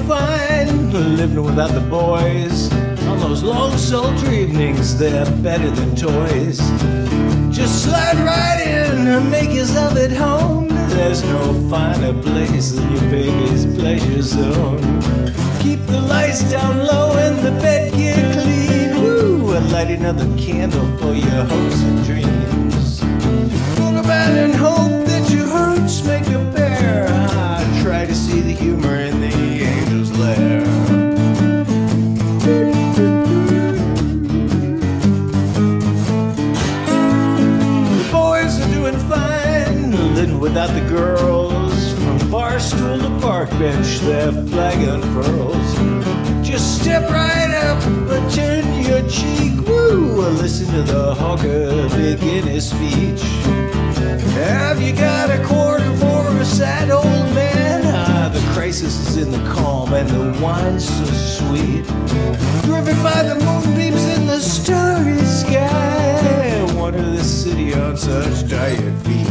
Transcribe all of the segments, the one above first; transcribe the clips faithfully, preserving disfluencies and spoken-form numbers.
fine, living without the boys. On those long sultry evenings, they're better than toys. Just slide right in and make yourself at home. There's no finer place than your baby's pleasure zone. Keep the lights down low and the bed gear clean. Woo! And light another candle for your hopes and dreams. Go to bed and hope that your hearts make a pair. Ah, try to see the humor in the angel's lair. The boys are doing fine, living without the girls. From bar stool to park bench, their flag unfurls. Just step right up, but turn your cheek. Woo! Listen to the hawker begin his speech. Have you got a quarter for a sad old man? Ah, the crisis is in the calm and the wine's so sweet. Driven by the moonbeams in the starry sky. Wander the city on such tired feet.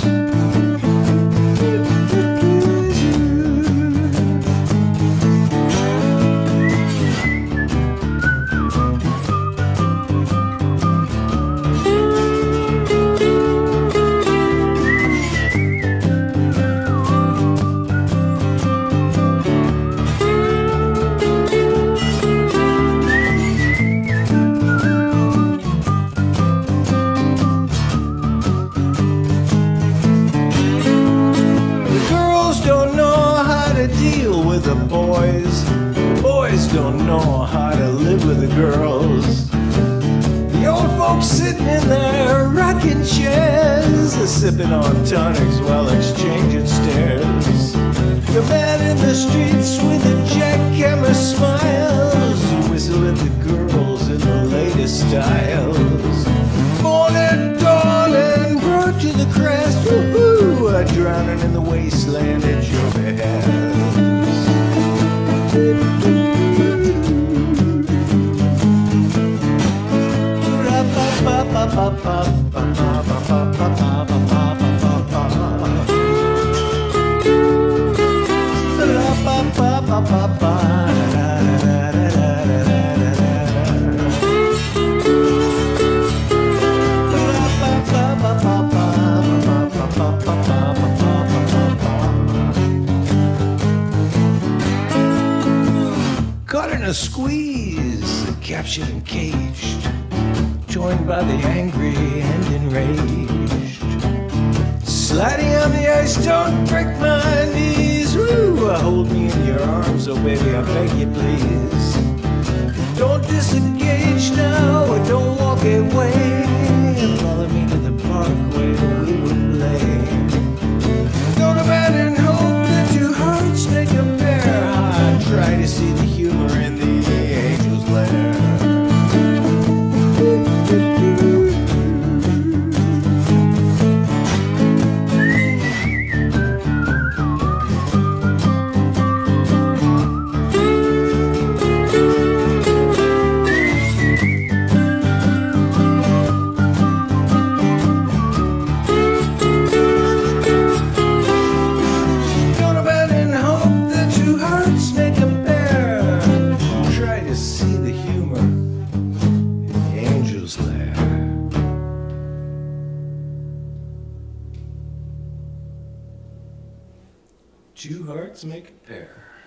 Deal with the boys. The boys don't know how to live with the girls. The old folks sitting in their rocking chairs, sipping on tonics while exchanging stares. The man in the streets with a jackhammer smiles, whistle at the girls in the latest styles. Born at dawn and brought to the crest, woohoo, drowning in the wasteland at your behest. Caught in a squeeze, captured and caged, joined by the angry and enraged. Sliding on the ice, don't break my knees. Woo! Hold me in your arms, oh baby, I beg you please. Don't disengage now, or don't walk away. Follow me to the park where we would play. Go to bed and hope that your hearts make a pair. I try to see the humor in the angel's lair. Two hearts make a pair.